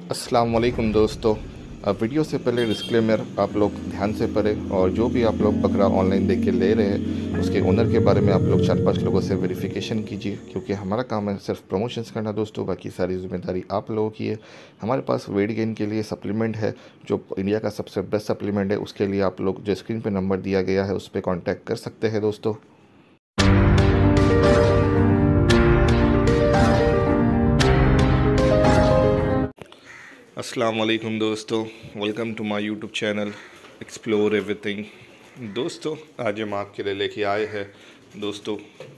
अस्सलाम वालेकुम दोस्तों। अब वीडियो से पहले डिस्क्लेमर आप लोग ध्यान से पढ़ें और जो भी आप लोग बकरा ऑनलाइन देख के ले रहे हैं उसके ओनर के बारे में आप लोग 4-5 लोगों से वेरिफिकेशन कीजिए, क्योंकि हमारा काम है सिर्फ प्रमोशंस करना दोस्तों, बाकी सारी जिम्मेदारी आप लोगों की है। हमारे पास वेट गेन के लिए सप्लीमेंट है जो इंडिया का सबसे बेस्ट सप्लीमेंट है। उसके लिए आप लोग जो स्क्रीन पर नंबर दिया गया है उस पर कॉन्टैक्ट कर सकते हैं दोस्तों। अस्सलाम वालेकुम दोस्तों, welcome to my YouTube channel explore everything. दोस्तों आज हम आपके लिए लेके आए हैं दोस्तों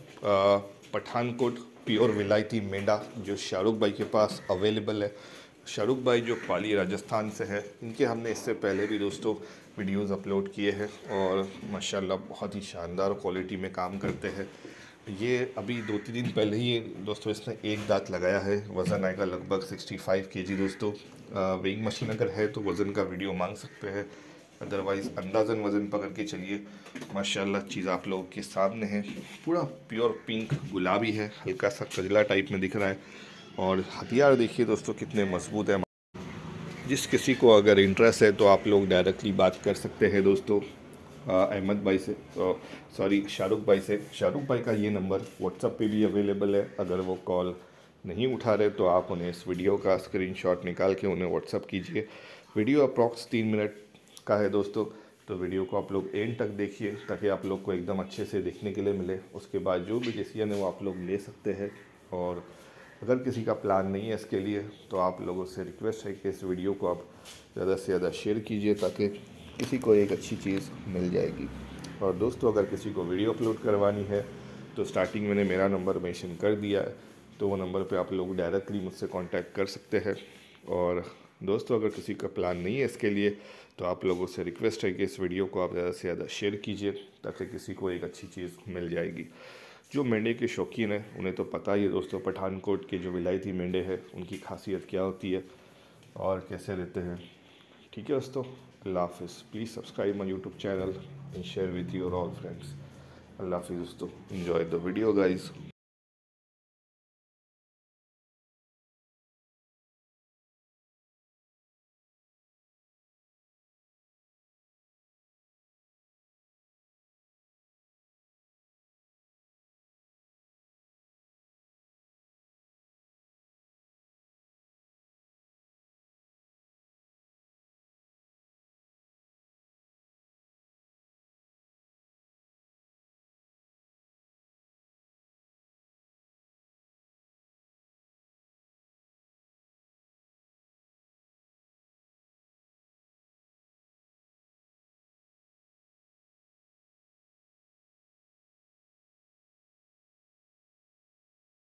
पठानकोट प्योर विलायती मेंढा जो शाहरुख भाई के पास अवेलेबल है। शाहरुख भाई जो पाली राजस्थान से है, इनके हमने इससे पहले भी दोस्तों वीडियोस अपलोड किए हैं और माशाल्लाह बहुत ही शानदार क्वालिटी में काम करते हैं। ये अभी 2-3 दिन पहले ही दोस्तों इसने एक दांत लगाया है। वज़न आएगा लगभग 65 केजी दोस्तों। वेइंग मशीन अगर है तो वज़न का वीडियो मांग सकते हैं, अदरवाइज़ अंदाज़न वज़न पकड़ के चलिए। माशाल्लाह चीज़ आप लोगों के सामने है। पूरा प्योर पिंक गुलाबी है, हल्का सा कजला टाइप में दिख रहा है और हथियार देखिए दोस्तों कितने मजबूत है। जिस किसी को अगर इंटरेस्ट है तो आप लोग डायरेक्टली बात कर सकते हैं दोस्तों अहमद भाई से, सॉरी शाहरुख भाई से। शाहरुख भाई का ये नंबर व्हाट्सएप पे भी अवेलेबल है। अगर वो कॉल नहीं उठा रहे तो आप उन्हें इस वीडियो का स्क्रीनशॉट निकाल के उन्हें व्हाट्सएप कीजिए। वीडियो अप्रॉक्स 3 मिनट का है दोस्तों, तो वीडियो को आप लोग एंड तक देखिए ताकि आप लोग को एकदम अच्छे से देखने के लिए मिले। उसके बाद जो भी डिसीजन है वो आप लोग ले सकते हैं। और अगर किसी का प्लान नहीं है इसके लिए तो आप लोगों से रिक्वेस्ट है कि इस वीडियो को आप ज़्यादा से ज़्यादा शेयर कीजिए ताकि किसी को एक अच्छी चीज़ मिल जाएगी। और दोस्तों अगर किसी को वीडियो अपलोड करवानी है तो स्टार्टिंग मैंने मेरा नंबर मेंशन कर दिया है, तो वो नंबर पे आप लोग डायरेक्टली मुझसे कांटेक्ट कर सकते हैं। और दोस्तों अगर किसी का प्लान नहीं है इसके लिए तो आप लोगों से रिक्वेस्ट है कि इस वीडियो को आप ज़्यादा से ज़्यादा शेयर कीजिए ताकि किसी को एक अच्छी चीज़ मिल जाएगी। जो मेंढे के शौकीन हैं उन्हें तो पता ही है दोस्तों पठानकोट के जो विलायती मेंढे हैं उनकी खासियत क्या होती है और कैसे रहते हैं। ठीक है दोस्तों, अल्लाह हाफिज़। Please subscribe my YouTube channel and share with your all friends. अल्लाह हाफिज़ दोस्तों, एंजॉय द वीडियो गाइज़।